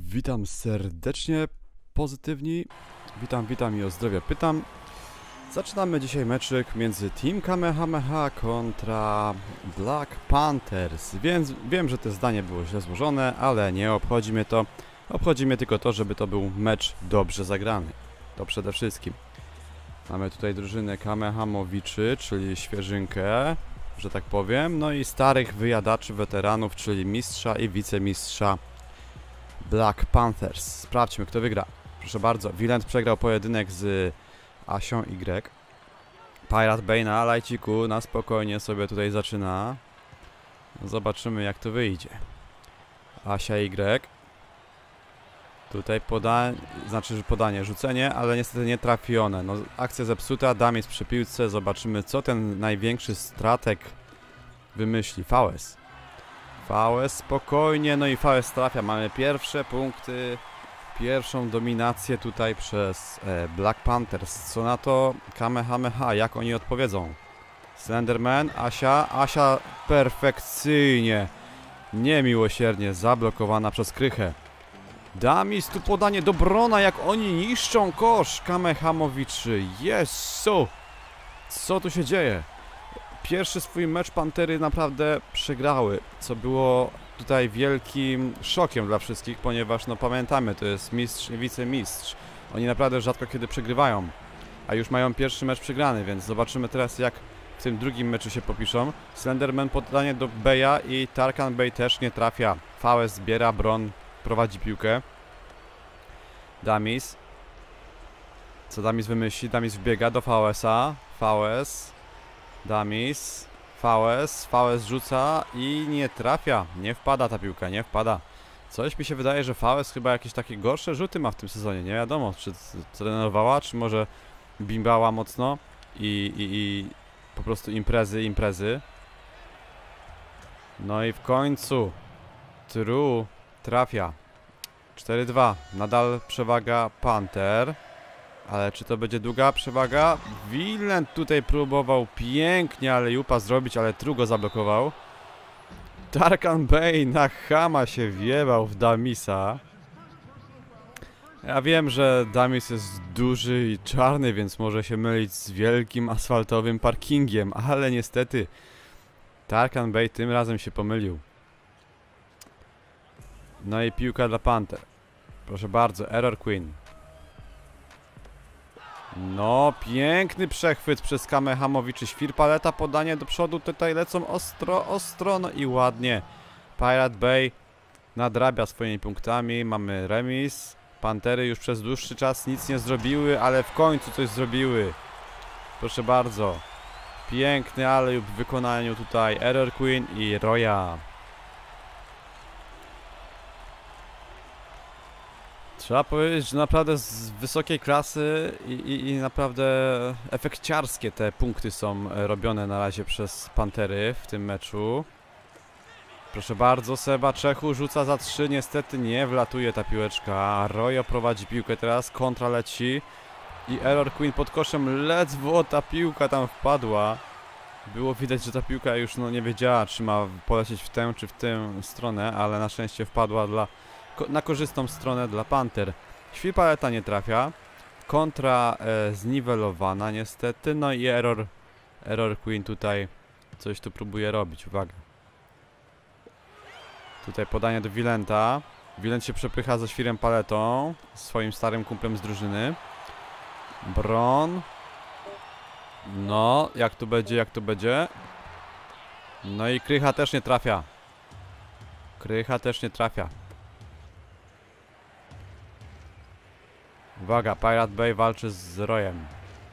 Witam serdecznie, pozytywni. Witam i o zdrowie pytam. Zaczynamy dzisiaj meczyk między Team Kamehameha kontra Black Panthers. Więc wiem, że to zdanie było źle złożone, ale nie obchodzi mnie to. Obchodzi mnie tylko to, żeby to był mecz dobrze zagrany. To przede wszystkim. Mamy tutaj drużynę Kamehamowiczy, czyli świeżynkę, że tak powiem. No i starych wyjadaczy, weteranów, czyli mistrza i wicemistrza Black Panthers. Sprawdźmy, kto wygra. Proszę bardzo, Wilent przegrał pojedynek z Asią Y. Pirate Bay na lajciku, na spokojnie sobie tutaj zaczyna. Zobaczymy, jak to wyjdzie. Asia Y. Tutaj podanie, rzucenie, ale niestety nie trafione. No, akcja zepsuta, Damis przy piłce. Zobaczymy, co ten największy strateg wymyśli. VS. VS spokojnie, no i VS trafia. Mamy pierwsze punkty, pierwszą dominację tutaj przez Black Panthers. Co na to Kamehameha, jak oni odpowiedzą? Slenderman, Asia perfekcyjnie, niemiłosiernie zablokowana przez Krychę. Damis, tu podanie do Brona, jak oni niszczą kosz Kamehamowiczy. Jezu! Co tu się dzieje? Pierwszy swój mecz Pantery naprawdę przegrały, co było tutaj wielkim szokiem dla wszystkich, ponieważ no pamiętamy, to jest mistrz i wicemistrz. Oni naprawdę rzadko kiedy przegrywają, a już mają pierwszy mecz przegrany, więc zobaczymy teraz, jak w tym drugim meczu się popiszą. Slenderman podanie do Beja i Tarkan Bey też nie trafia. VS zbiera, Bron prowadzi piłkę. Damis. Co Damis wymyśli? Damis wbiega do VS-a. VS. Damis. VS rzuca i nie trafia. Nie wpada ta piłka, nie wpada. Coś mi się wydaje, że VS chyba jakieś takie gorsze rzuty ma w tym sezonie. Nie wiadomo, czy trenowała, czy może bimbała mocno i po prostu imprezy. No i w końcu True trafia. 4-2. Nadal przewaga Panther. Ale czy to będzie długa przewaga? Wilent tutaj próbował pięknie Alejupa zrobić, ale True go zablokował. Tarkan Bey na chama się wjebał w Damisa. Ja wiem, że Damis jest duży i czarny, więc może się mylić z wielkim asfaltowym parkingiem, ale niestety Tarkan Bey tym razem się pomylił. No i piłka dla Panther. Proszę bardzo, Error Queen. No, piękny przechwyt przez Kamehamowiczy. Świrpaleta, podanie do przodu, tutaj lecą ostro, no i ładnie. Pirate Bay nadrabia swoimi punktami, mamy remis. Pantery już przez dłuższy czas nic nie zrobiły, ale w końcu coś zrobiły. Proszę bardzo. Piękny alley-oop w wykonaniu tutaj Error Queen i Roya. Trzeba powiedzieć, że naprawdę z wysokiej klasy i naprawdę efekciarskie te punkty są robione na razie przez Pantery w tym meczu. Proszę bardzo, Seba Czechu rzuca za 3, niestety nie wlatuje ta piłeczka. Royo prowadzi piłkę teraz, kontra leci i Error Queen pod koszem, ledwo ta piłka tam wpadła. Było widać, że ta piłka już nie wiedziała, czy ma polecieć w tę czy w tę stronę, ale na szczęście wpadła na korzystną stronę dla Panther. Świrpaleta nie trafia. Kontra zniwelowana niestety. No i Error Queen tutaj coś tu próbuje robić. Uwaga. Tutaj podanie do Wilenta. Wilent się przepycha ze Świrem Paletą, swoim starym kumplem z drużyny. Bron. No, jak tu będzie. No i Krycha też nie trafia. Uwaga, Pirate Bay walczy z Royem.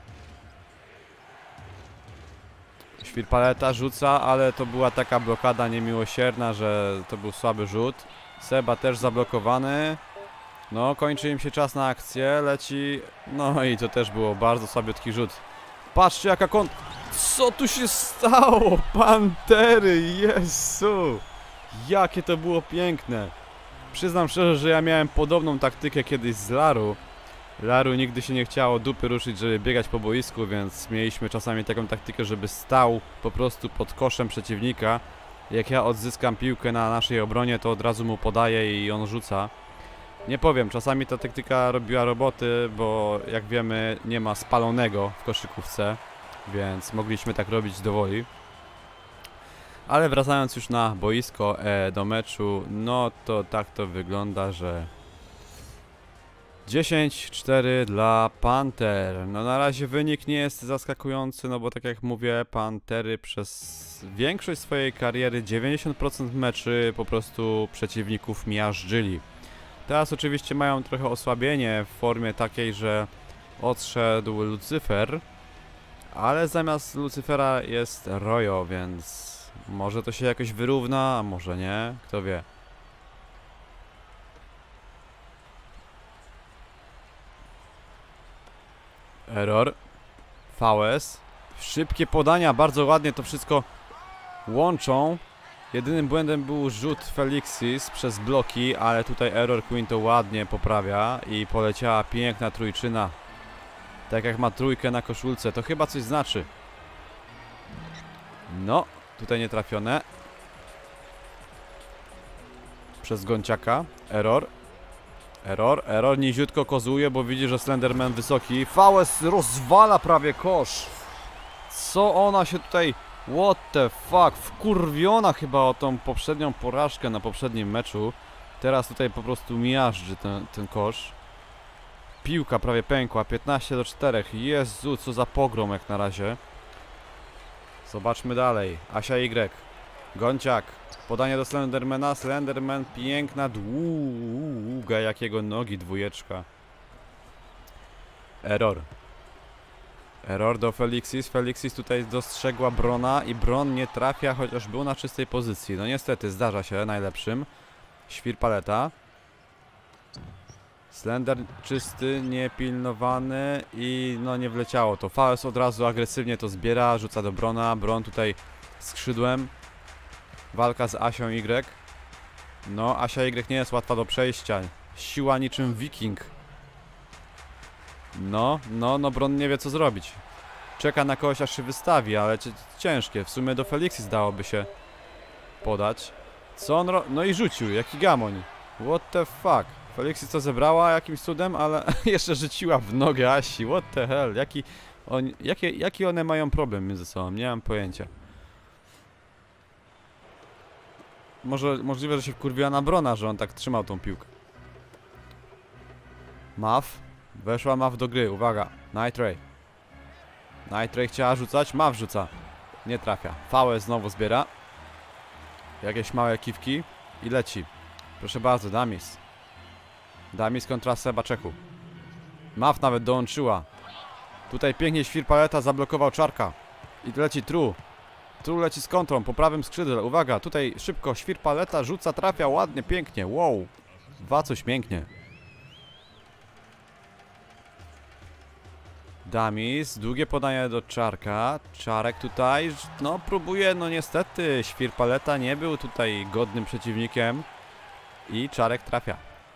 Świrpaleta rzuca, ale to była taka blokada niemiłosierna, że to był słaby rzut. Seba też zablokowany. No, kończy im się czas na akcję, leci. No i to też było bardzo słabiutki rzut. Patrzcie, jaka Co tu się stało? Pantery, Jezu! Jakie to było piękne. Przyznam szczerze, że ja miałem podobną taktykę kiedyś z Laru. Laru nigdy się nie chciało dupy ruszyć, żeby biegać po boisku, więc mieliśmy czasami taką taktykę, żeby stał po prostu pod koszem przeciwnika. Jak ja odzyskam piłkę na naszej obronie, to od razu mu podaję i on rzuca. Nie powiem, czasami ta taktyka robiła roboty, bo jak wiemy nie ma spalonego w koszykówce, więc mogliśmy tak robić do woli. Ale wracając już na boisko do meczu, no to tak to wygląda, że 10-4 dla Panther. No na razie wynik nie jest zaskakujący, no bo tak jak mówię, Pantery przez większość swojej kariery 90% meczy po prostu przeciwników miażdżyli. Teraz oczywiście mają trochę osłabienie w formie takiej, że odszedł Lucyfer, ale zamiast Lucyfera jest Royo, więc może to się jakoś wyrówna, a może nie, kto wie. Error. VS. Szybkie podania, bardzo ładnie to wszystko łączą. Jedynym błędem był rzut Felixis przez bloki, ale tutaj Error Queen to ładnie poprawia i poleciała piękna trójczyna. Tak jak ma trójkę na koszulce, to chyba coś znaczy. No, tutaj nie trafione. Przez Gonciaka. Error. Error niziutko kozuje, bo widzi, że Slenderman wysoki. VS rozwala prawie kosz. Co ona się tutaj... What the fuck? Wkurwiona chyba o tą poprzednią porażkę na poprzednim meczu. Teraz tutaj po prostu miażdży ten kosz. Piłka prawie pękła. 15-4. Jezu, co za pogrom jak na razie. Zobaczmy dalej. Asia Y. Gonciak. Podanie do Slendermana. Slenderman piękna długa jakiego nogi dwójeczka. Error. Error do Felixis. Felixis tutaj dostrzegła Brona i Bron nie trafia, chociaż był na czystej pozycji. No niestety, zdarza się najlepszym. Świr paleta. Slender czysty, niepilnowany i no nie wleciało to. VS od razu agresywnie to zbiera, rzuca do Brona. Bron tutaj skrzydłem. Walka z Asią Y. No, Asia Y nie jest łatwa do przejścia. Siła niczym wiking. No, Bron nie wie co zrobić. Czeka na kogoś aż się wystawi, ale ciężkie. W sumie do Felixis dałoby się podać. Co on no i rzucił, jaki gamoń. What the fuck. Felixis to zebrała jakimś cudem, ale jeszcze rzuciła w nogę Asi. What the hell. Jaki one mają problem między sobą? Nie mam pojęcia. Możliwe, że się wkurwiła na Brona, że on tak trzymał tą piłkę. Maf. Weszła Maf do gry, uwaga. Nightray. Nightray chciała rzucać, Maf rzuca. Nie trafia. VS znowu zbiera. Jakieś małe kiwki. I leci. Proszę bardzo, Damis. Damis kontra Sebaczeku. Maf nawet dołączyła. Tutaj pięknie Świr paleta zablokował Czarka. I leci True. True leci z kontrą po prawym skrzydle. Uwaga, tutaj szybko Świr paleta rzuca, trafia ładnie, pięknie. Wow. Coś pięknie. Damis, długie podanie do Czarka. Czarek tutaj, no próbuje, no niestety Świr paleta nie był tutaj godnym przeciwnikiem. I Czarek trafia.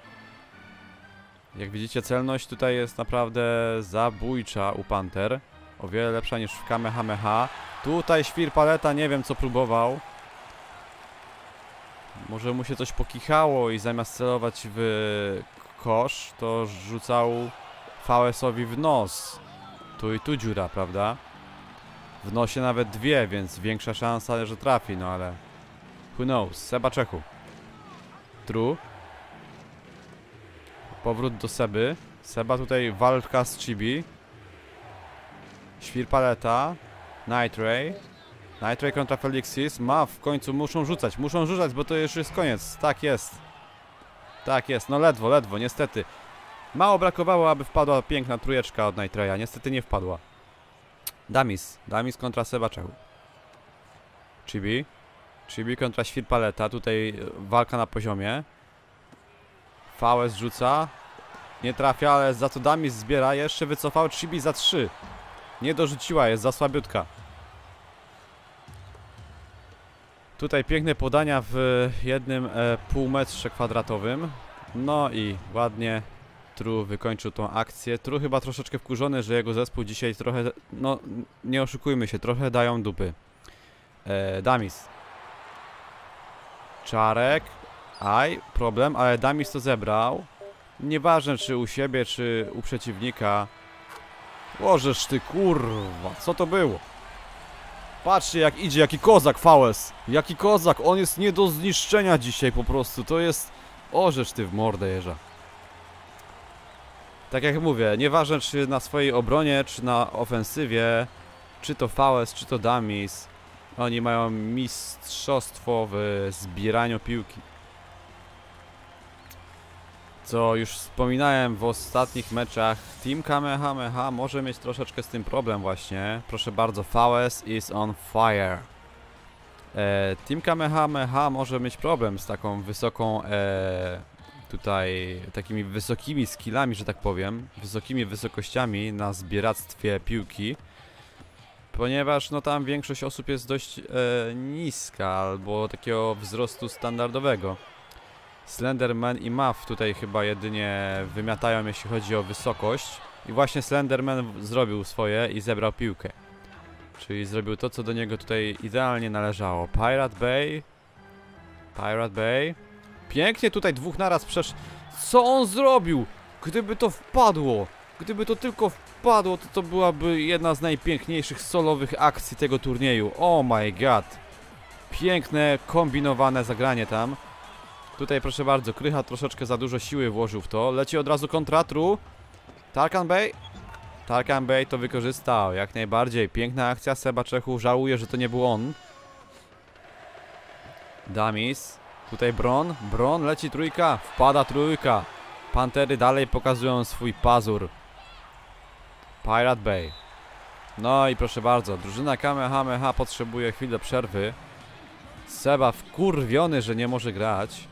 Jak widzicie, celność tutaj jest naprawdę zabójcza u Panther. O wiele lepsza niż w Kamehameha. Tutaj Świr paleta, nie wiem co próbował. Może mu się coś pokichało i zamiast celować w kosz, to rzucał VS-owi w nos. Tu i tu dziura, prawda? W nosie nawet dwie, więc większa szansa, że trafi, no ale... Who knows? Sebaczeku. True. Powrót do Seby. Seba tutaj walka z Chibi. Świr paleta. Nightray. Nightray kontra Felixis. W końcu muszą rzucać, bo to już jest koniec. Tak jest. Tak jest, no ledwo, niestety. Mało brakowało, aby wpadła piękna trójeczka od Nightraya. Niestety nie wpadła. Damis kontra Sebaczeku. Chibi kontra Świr paleta. Tutaj walka na poziomie. VS rzuca. Nie trafia, ale za to Damis zbiera. Jeszcze wycofał Chibi za 3. Nie dorzuciła, jest za słabiutka. Tutaj piękne podania w jednym półmetrze kwadratowym. No i ładnie True wykończył tą akcję. True chyba troszeczkę wkurzony, że jego zespół dzisiaj trochę, no nie oszukujmy się, trochę dają dupy. Damis. Czarek. Problem, ale Damis to zebrał. Nieważne czy u siebie, czy u przeciwnika. Łożesz ty, kurwa, co to było? Patrzcie jak idzie, jaki kozak Fałes. Jaki kozak, on jest nie do zniszczenia dzisiaj po prostu. To jest... Orzesz ty w mordę jeża. Tak jak mówię, nieważne czy na swojej obronie, czy na ofensywie, czy to Fałes, czy to Damis, oni mają mistrzostwo w zbieraniu piłki. Co już wspominałem w ostatnich meczach, Team Kamehameha może mieć troszeczkę z tym problem właśnie. Proszę bardzo, Fałes is on fire. Team Kamehameha może mieć problem z taką wysoką, tutaj takimi wysokimi skillami, że tak powiem, wysokimi wysokościami na zbieractwie piłki, ponieważ no tam większość osób jest dość niska albo takiego wzrostu standardowego. Slenderman i Muff tutaj chyba jedynie wymiatają, jeśli chodzi o wysokość, i właśnie Slenderman zrobił swoje i zebrał piłkę. Czyli zrobił to, co do niego tutaj idealnie należało. Pirate Bay. Pięknie tutaj dwóch naraz przeszedł. Co on zrobił? Gdyby to wpadło, gdyby to tylko wpadło, to byłaby jedna z najpiękniejszych solowych akcji tego turnieju. Oh my god. Piękne, kombinowane zagranie tam. Tutaj proszę bardzo, Krycha troszeczkę za dużo siły włożył w to. Leci od razu kontra Tru. Tarkan Bey to wykorzystał, jak najbardziej. Piękna akcja Seba Czechu, żałuję, że to nie był on. Damis. Tutaj Bron, leci trójka, wpada trójka. Pantery dalej pokazują swój pazur. Pirate Bay. No i proszę bardzo, drużyna Kamehameha potrzebuje chwilę przerwy. Seba wkurwiony, że nie może grać.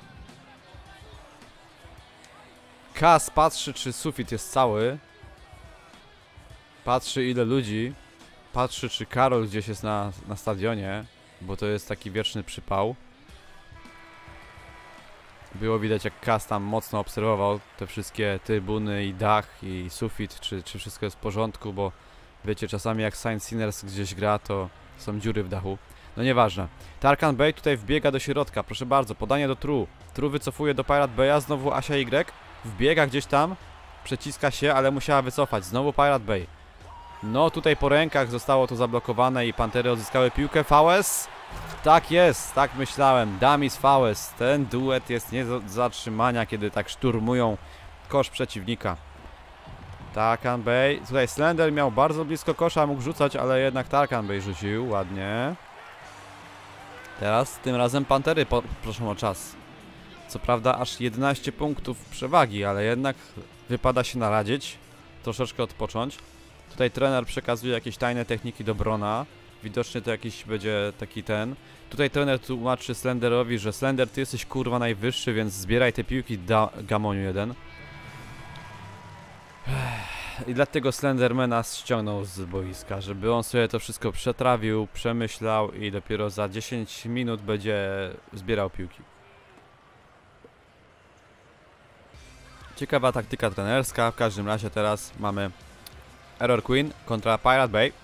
Kas patrzy, czy sufit jest cały. Patrzy, ile ludzi. Patrzy, czy Karol gdzieś jest na stadionie, bo to jest taki wieczny przypał. Było widać, jak Kas tam mocno obserwował te wszystkie trybuny i dach i sufit, czy wszystko jest w porządku, bo wiecie, czasami jak Saint Sinners gdzieś gra, to są dziury w dachu. No nieważne. Tarkan Bey tutaj wbiega do środka, proszę bardzo, podanie do Tru. Tru wycofuje do Pirate Beya, znowu Asia Y. Wbiega gdzieś tam, przeciska się, ale musiała wycofać. Znowu Pirate Bay. No tutaj po rękach zostało to zablokowane i Pantery odzyskały piłkę. Fałes. Tak jest, tak myślałem. Damis Fałes. Ten duet jest nie do zatrzymania, kiedy tak szturmują kosz przeciwnika. Tarkan Bey. Tutaj Slender miał bardzo blisko kosza, mógł rzucać, ale jednak Tarkan Bey rzucił ładnie. Teraz tym razem Pantery proszą o czas. Co prawda aż 11 punktów przewagi, ale jednak wypada się naradzić, troszeczkę odpocząć. Tutaj trener przekazuje jakieś tajne techniki do Brona. Widocznie to jakiś będzie taki ten. Tutaj trener tłumaczy Slenderowi, że Slender, ty jesteś kurwa najwyższy, więc zbieraj te piłki, Gamoniu jeden. I dlatego Slendermana ściągnął z boiska, żeby on sobie to wszystko przetrawił, przemyślał i dopiero za 10 minut będzie zbierał piłki. Ciekawa taktyka trenerska, w każdym razie teraz mamy Error Queen kontra Pirate Bay.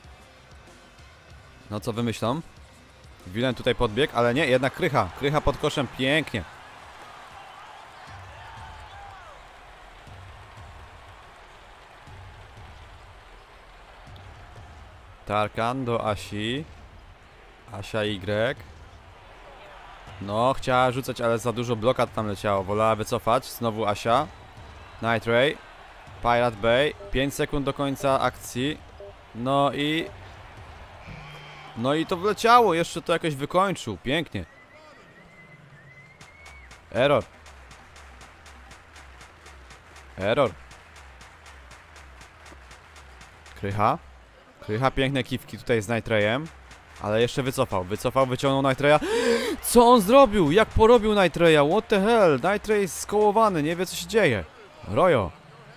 No co wymyślą? Wilen tutaj podbiegł, ale nie, jednak Krycha. Krycha pod koszem, pięknie. Tarkan do Asi. Asia Y. No, chciała rzucać, ale za dużo blokad tam leciało. Wolała wycofać. Znowu Asia. Night Ray. Pirate Bay. 5 sekund do końca akcji. No i to wleciało. Jeszcze to jakoś wykończył. Pięknie. Error. Krycha. Krycha, piękne kiwki tutaj z Night Rayem. Ale jeszcze wycofał, wyciągnął Night Raya. Co on zrobił? Jak porobił Night Raya? What the hell? Night Ray jest skołowany, nie wie co się dzieje. Rojo.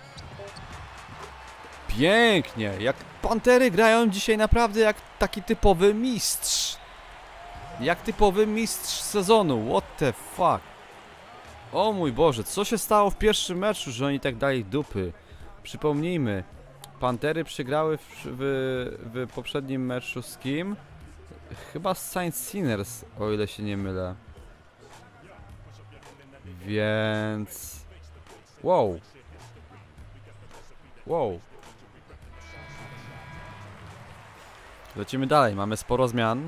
Pięknie. Jak Pantery grają dzisiaj naprawdę jak taki typowy mistrz. Jak typowy mistrz sezonu. What the fuck? O mój Boże, co się stało w pierwszym meczu, że oni tak dali dupy? Przypomnijmy. Pantery przegrały w poprzednim meczu z kim? Chyba z Saint Sinners, o ile się nie mylę. Więc... Wow. Wow. Lecimy dalej, mamy sporo zmian.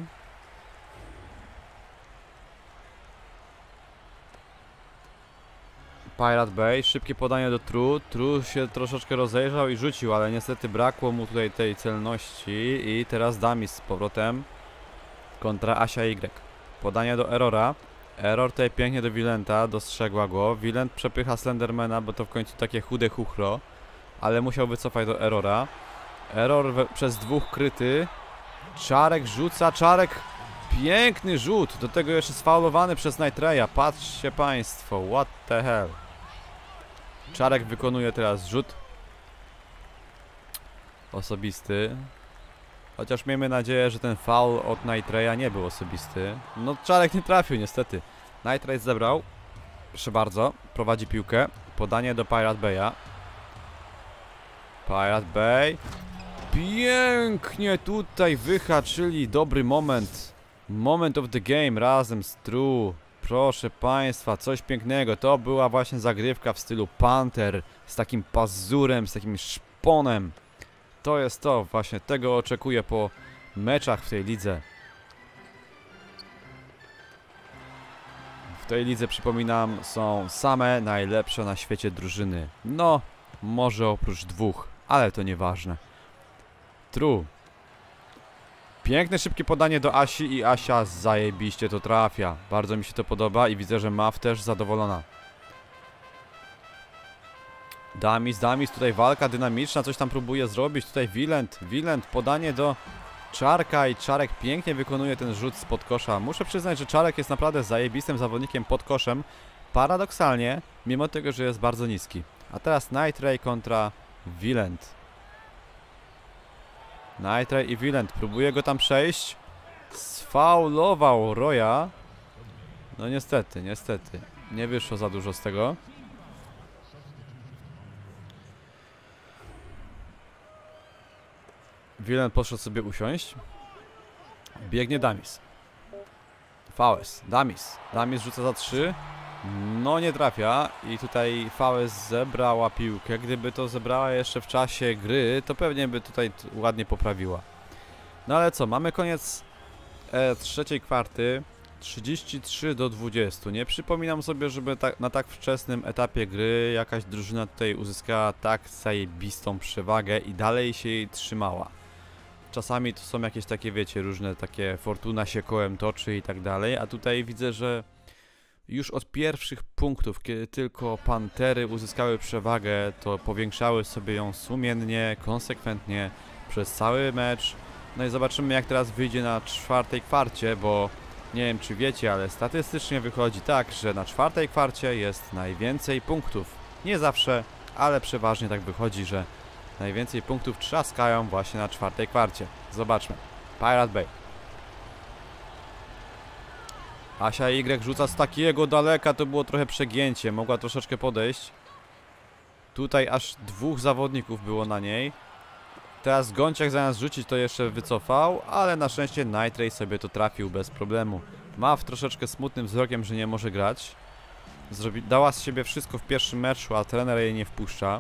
Pirate Bay, szybkie podanie do True. True się troszeczkę rozejrzał i rzucił, ale niestety brakło mu tutaj tej celności. I teraz Damis z powrotem kontra Asia Y. Podanie do Errora. Error tutaj pięknie do Wilenta, dostrzegła go. Wilent przepycha Slendermana, bo to w końcu takie chude chuchro. Ale musiał wycofać do Errora. Error przez dwóch kryty. Czarek rzuca, Czarek. Piękny rzut, do tego jeszcze sfaulowany przez Nitreya. Patrzcie państwo, what the hell. Czarek wykonuje teraz rzut osobisty. Chociaż miejmy nadzieję, że ten faul od Nitreya nie był osobisty. No Czarek nie trafił niestety. Nitrey zebrał. Proszę bardzo, prowadzi piłkę. Podanie do Pirate Bay'a. Pirate Bay. Pięknie tutaj wyhaczyli, dobry moment. Moment of the game razem z True. Proszę państwa, coś pięknego. To była właśnie zagrywka w stylu Panther. Z takim pazurem, z takim szponem. To jest to, właśnie tego oczekuję po meczach w tej lidze. W tej lidze, przypominam, są same najlepsze na świecie drużyny. No, może oprócz dwóch, ale to nieważne. True. Piękne, szybkie podanie do Asi i Asia zajebiście to trafia. Bardzo mi się to podoba i widzę, że Mav też zadowolona. Damis, tutaj walka dynamiczna, coś tam próbuje zrobić. Tutaj Wilent, podanie do Czarka i Czarek pięknie wykonuje ten rzut spod kosza. Muszę przyznać, że Czarek jest naprawdę zajebistym zawodnikiem pod koszem. Paradoksalnie, mimo tego, że jest bardzo niski. A teraz Nitrey kontra Wilent. Nitrey i Wilent, próbuje go tam przejść. Sfaulował Roya. No niestety. Nie wyszło za dużo z tego. Wilent poszedł sobie usiąść. Biegnie Damis. Fałes, Damis rzuca za 3. No nie trafia i tutaj Fałes zebrała piłkę. Gdyby to zebrała jeszcze w czasie gry, to pewnie by tutaj ładnie poprawiła. No ale co, mamy koniec trzeciej kwarty. 33-20. Nie przypominam sobie, żeby na tak wczesnym etapie gry jakaś drużyna tutaj uzyskała tak zajebistą przewagę i dalej się jej trzymała. Czasami to są jakieś takie, wiecie, różne takie fortuna się kołem toczy i tak dalej, a tutaj widzę, że już od pierwszych punktów, kiedy tylko Pantery uzyskały przewagę, to powiększały sobie ją sumiennie, konsekwentnie przez cały mecz. No i zobaczymy, jak teraz wyjdzie na czwartej kwarcie, bo nie wiem, czy wiecie, ale statystycznie wychodzi tak, że na czwartej kwarcie jest najwięcej punktów. Nie zawsze, ale przeważnie tak wychodzi, że najwięcej punktów trzaskają właśnie na czwartej kwarcie. Zobaczmy. Pirate Bay. Asia Y rzuca z takiego daleka, to było trochę przegięcie. Mogła troszeczkę podejść. Tutaj aż dwóch zawodników było na niej. Teraz Gąciak zamiast rzucić to jeszcze wycofał, ale na szczęście Nitrey sobie to trafił bez problemu. Mav troszeczkę smutnym wzrokiem, że nie może grać. Dała z siebie wszystko w pierwszym meczu, a trener jej nie wpuszcza.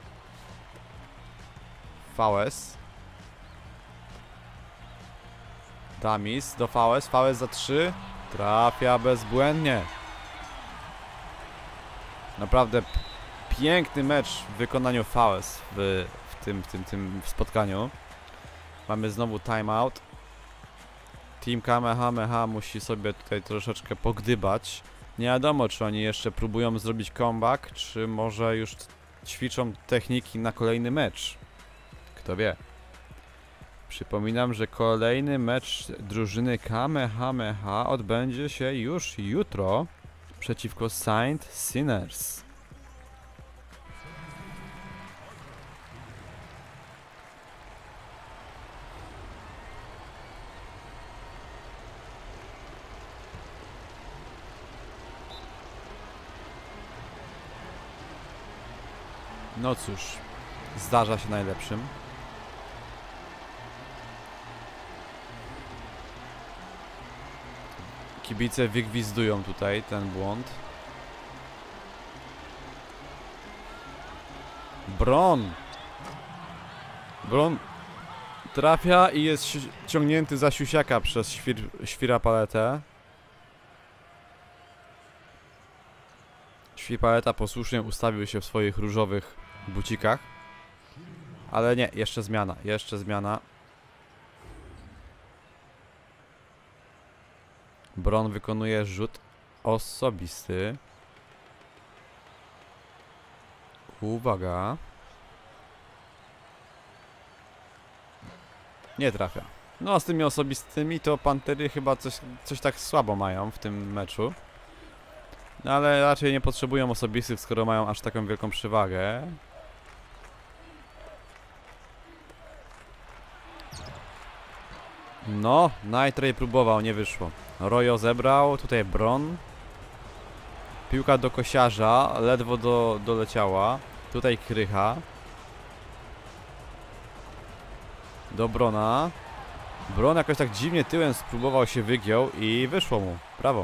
Fałes. Damis do Fałes. Fałes za 3. Trafia bezbłędnie. Naprawdę piękny mecz w wykonaniu Fałes w tym spotkaniu. Mamy znowu timeout. Team Kamehameha musi sobie tutaj troszeczkę pogdybać. Nie wiadomo, czy oni jeszcze próbują zrobić comeback, czy może już ćwiczą techniki na kolejny mecz. Kto wie. Przypominam, że kolejny mecz drużyny Kamehameha odbędzie się już jutro przeciwko Saint Sinners. No cóż, zdarza się najlepszym. Kibice wygwizdują tutaj ten błąd. Bron trafia i jest ciągnięty za siusiaka przez świra paletę. Świr paleta posłusznie ustawił się w swoich różowych bucikach. Ale nie, jeszcze zmiana, jeszcze zmiana. Bron wykonuje rzut osobisty. Uwaga. Nie trafia. No, z tymi osobistymi to Pantery chyba coś tak słabo mają w tym meczu. No, ale raczej nie potrzebują osobistych, skoro mają aż taką wielką przewagę. No, Night próbował, nie wyszło. Royo zebrał, tutaj Bron. Piłka do kosiarza, ledwo doleciała. Tutaj Krycha. Do Brona. Bron jakoś tak dziwnie tyłem spróbował się wygiął i wyszło mu. Brawo.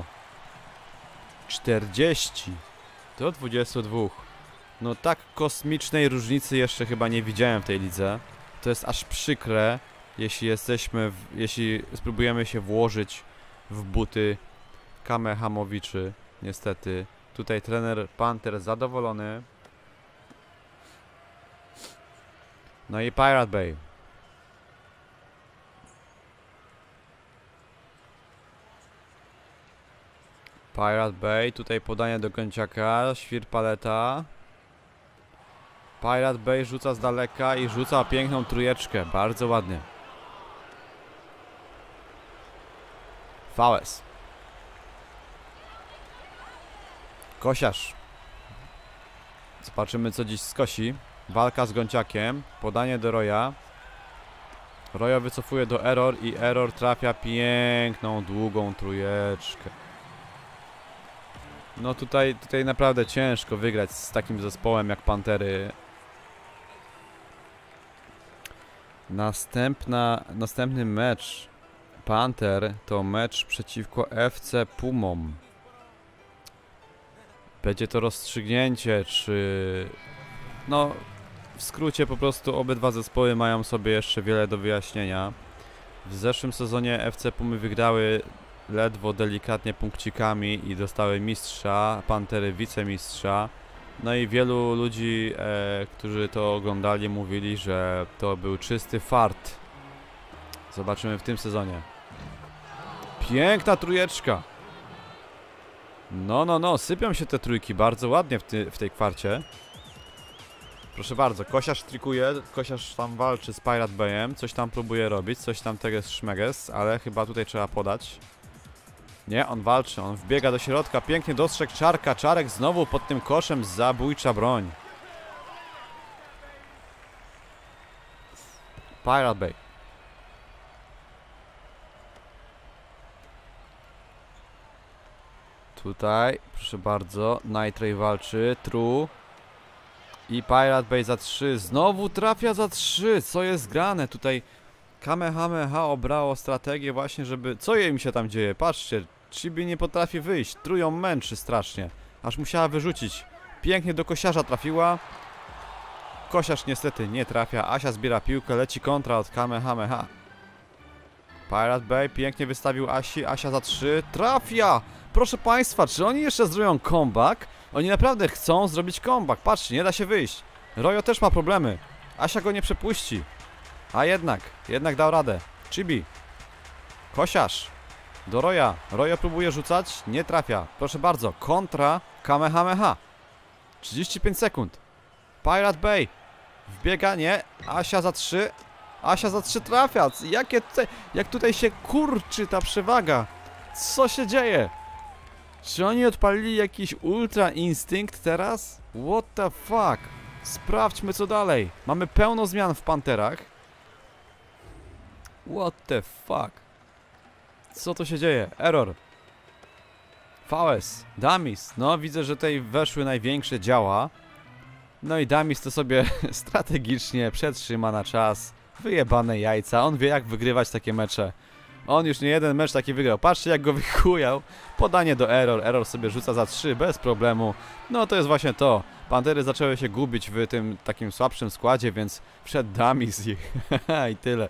40 do 22. No tak kosmicznej różnicy jeszcze chyba nie widziałem w tej lidze. To jest aż przykre, jeśli spróbujemy się włożyć w buty Kamehamowiczy. Niestety. Tutaj trener Panther zadowolony. No i Pirate Bay. Pirate Bay, tutaj podanie do Gąciaka, świr paleta. Pirate Bay rzuca z daleka i rzuca piękną trójeczkę, bardzo ładnie. Fałes. Kosiarz. Zobaczymy, co dziś skosi. Walka z Gąciakiem, podanie do Roya. Royo wycofuje do Error i Error trafia piękną, długą trójeczkę. No tutaj naprawdę ciężko wygrać z takim zespołem jak Pantery. Następny mecz Panther to mecz przeciwko FC Pumom. Będzie to rozstrzygnięcie, czy... No, w skrócie po prostu obydwa zespoły mają sobie jeszcze wiele do wyjaśnienia. W zeszłym sezonie FC Pumy wygrały ledwo delikatnie punkcikami i dostały mistrza, Pantery wicemistrza. No i wielu ludzi, którzy to oglądali, mówili, że to był czysty fart. Zobaczymy w tym sezonie. Piękna trójeczka. No, sypią się te trójki bardzo ładnie w tej kwarcie. Proszę bardzo, Kosiarz trikuje, Kosiarz tam walczy z Pirate Bayem, coś tam próbuje robić, coś tam teges szmeges, ale chyba tutaj trzeba podać. Nie, on walczy, on wbiega do środka, pięknie dostrzegł Czarka, Czarek znowu pod tym koszem, zabójcza broń. Pirate Bay. Tutaj, proszę bardzo, Night walczy, True. I Pirate Bay za 3, znowu trafia za 3, co jest grane tutaj? Kamehameha obrało strategię właśnie, żeby... Co jej mi się tam dzieje? Patrzcie, Chibi nie potrafi wyjść, Trują męczy strasznie, aż musiała wyrzucić. Pięknie do Kosiarza trafiła. Kosiarz niestety nie trafia, Asia zbiera piłkę, leci kontra od Kamehameha. Pirate Bay pięknie wystawił Asi, Asia za 3, trafia! Proszę Państwa, czy oni jeszcze zrobią comeback? Oni naprawdę chcą zrobić comeback, patrzcie, nie da się wyjść. Royo też ma problemy, Asia go nie przepuści. A jednak dał radę. Chibi. Kosiarz. Do Roya. Royo próbuje rzucać, nie trafia. Proszę bardzo, kontra Kamehameha. 35 sekund. Pirate Bay. Wbiega, nie. Asia za 3. Asia za 3 trafia. Jak tutaj się kurczy ta przewaga. Co się dzieje? Czy oni odpalili jakiś ultra instynkt teraz? What the fuck? Sprawdźmy co dalej. Mamy pełno zmian w Panterach. What the fuck? Co to się dzieje? Error. Fałes. Damis. No widzę, że tutaj weszły największe działa. No i Damis to sobie strategicznie przetrzyma na czas. Wyjebane jajca. On wie jak wygrywać takie mecze. On już nie jeden mecz taki wygrał. Patrzcie jak go wychujał. Podanie do Error. Error sobie rzuca za 3 bez problemu. No to jest właśnie to. Pantery zaczęły się gubić w tym takim słabszym składzie, więc wszedł Dami z ich. I tyle.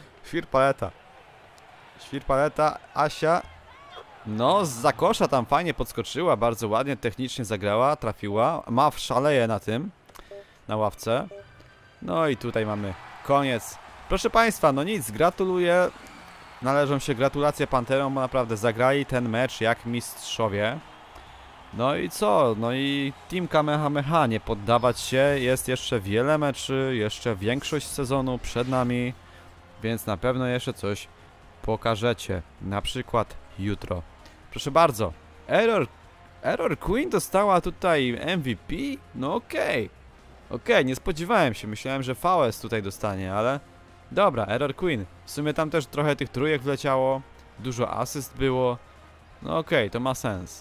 Świr paleta, Asia. No, z kosza tam fajnie podskoczyła, bardzo ładnie, technicznie zagrała, trafiła. Maw szaleje na tym, na ławce. No i tutaj mamy koniec. Proszę Państwa, no nic, gratuluję. Należą się gratulacje Panterom, bo naprawdę zagrali ten mecz jak mistrzowie. No i co? No i Team Kamehameha, nie poddawać się, jest jeszcze wiele meczy, jeszcze większość sezonu przed nami, więc na pewno jeszcze coś pokażecie, na przykład jutro. Proszę bardzo, Error Queen dostała tutaj MVP? No okej. Okej, nie spodziewałem się, myślałem, że VS tutaj dostanie, ale dobra, Error Queen. W sumie tam też trochę tych trójek wleciało, dużo asyst było, no okej, to ma sens.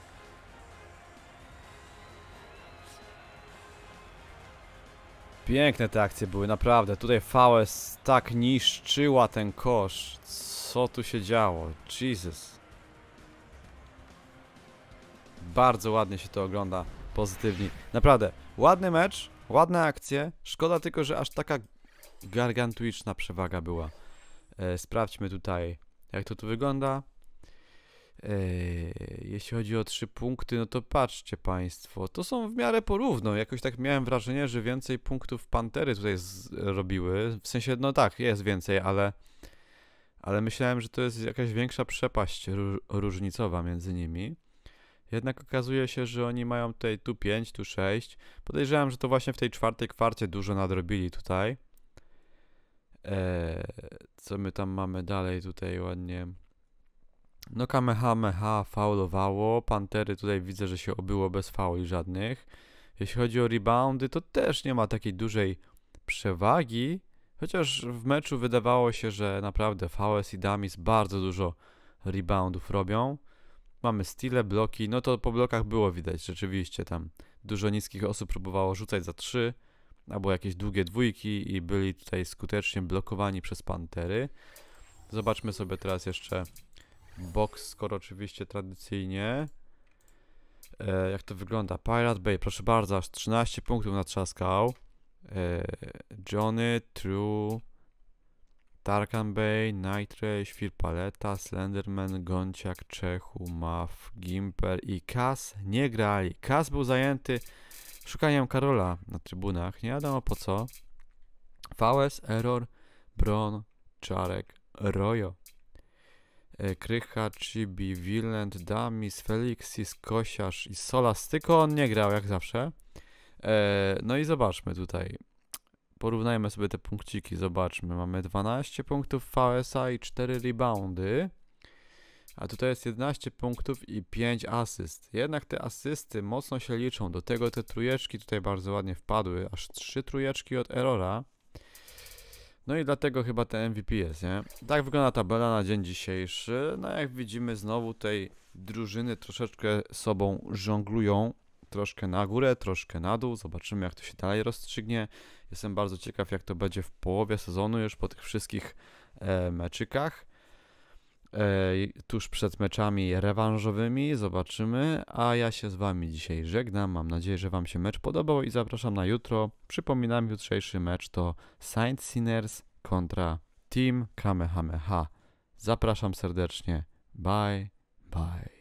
Piękne te akcje były, naprawdę. Tutaj VS tak niszczyła ten kosz. Co tu się działo? Jesus. Bardzo ładnie się to ogląda. Pozytywnie. Naprawdę. Ładny mecz, ładne akcje. Szkoda tylko, że aż taka gargantuiczna przewaga była. Sprawdźmy tutaj, jak to tu wygląda. Jeśli chodzi o 3 punkty, no to patrzcie Państwo, to są w miarę porówno. Jakoś tak miałem wrażenie, że więcej punktów Pantery tutaj robiły. W sensie, no tak, jest więcej, ale myślałem, że to jest jakaś większa przepaść różnicowa między nimi. Jednak okazuje się, że oni mają tutaj tu 5, tu 6. Podejrzewam, że to właśnie w tej czwartej kwarcie dużo nadrobili tutaj. Co my tam mamy dalej tutaj ładnie? No Kamehameha faulowało, Pantery tutaj widzę, że się obyło bez fauli żadnych. Jeśli chodzi o reboundy, to też nie ma takiej dużej przewagi, chociaż w meczu wydawało się, że naprawdę VS i Damis bardzo dużo reboundów robią. Mamy steale, bloki, no to po blokach było widać rzeczywiście, tam dużo niskich osób próbowało rzucać za 3, albo jakieś długie dwójki i byli tutaj skutecznie blokowani przez Pantery. Zobaczmy sobie teraz jeszcze box score oczywiście tradycyjnie. Jak to wygląda? Pirate Bay, proszę bardzo, aż 13 punktów natrzaskał. Johnny, True, Tarkan Bay, Nightre, Świr Paleta, Slenderman, Gonciak, Czechu, Maw, Gimper i Kas nie grali. Kas był zajęty szukaniem Karola na trybunach, nie wiadomo po co. VS, Error, Bron, Czarek, Rojo. Krycha, Chibi, Wilent, Damis, Felixis, Kosiarz i Solas, tylko on nie grał jak zawsze. No i zobaczmy tutaj. Porównajmy sobie te punkciki, zobaczmy. Mamy 12 punktów VS-a i 4 reboundy. A tutaj jest 11 punktów i 5 asyst. Jednak te asysty mocno się liczą. Do tego te trójeczki tutaj bardzo ładnie wpadły. Aż 3 trójeczki od Errora. No i dlatego chyba ten MVP jest, nie? Tak wygląda tabela na dzień dzisiejszy. No jak widzimy, znowu tej drużyny troszeczkę sobą żonglują. Troszkę na górę, troszkę na dół. Zobaczymy, jak to się dalej rozstrzygnie. Jestem bardzo ciekaw, jak to będzie w połowie sezonu, już po tych wszystkich meczykach. Tuż przed meczami rewanżowymi. Zobaczymy. A ja się z Wami dzisiaj żegnam. Mam nadzieję, że Wam się mecz podobał i zapraszam na jutro. Przypominam, jutrzejszy mecz to Saint Sinners kontra Team Kamehameha. Zapraszam serdecznie. Bye, bye.